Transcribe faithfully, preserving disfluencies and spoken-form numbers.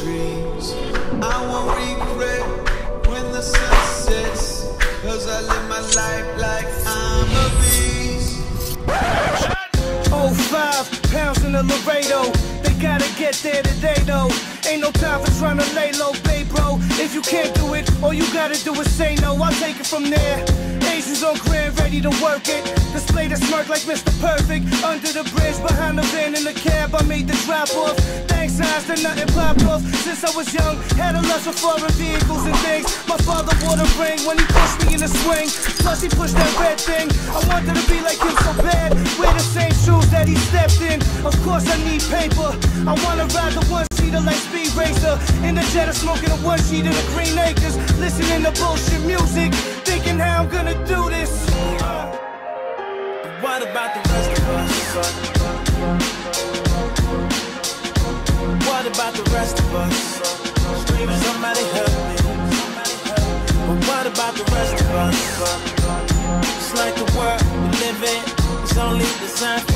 dreams. I won't regret when the sun sets, cause I live my life like I'm a beast. Oh, five pounds in the Laredo. They gotta get there today though. Ain't no time for trying to lay low, babe, bro. If you can't do it, all you gotta do is say no. I'll take it from there. Asians on grand, ready to work it. Display the smirk like Mister Perfect. Under the bridge, behind the van in the cab, I made the drop off. Thanks signs that nothing popped off. Since I was young, had a lust for foreign vehicles and things. My father wore the ring when he pushed me in the swing. Plus he pushed that red thing. I wanted to be like him so bad. Wear the same shoes that he stepped in. Of course I need paper. I wanna ride the one seater like Speed Racer. In the Jetta smoking a one sheet in the Green Acres. Listening to bullshit music. Thinking how I'm gonna do this. uh, What about the rest of us? What about the rest of us? Screaming somebody help me. But what about the rest of us? It's like the world we live in, it's only designed for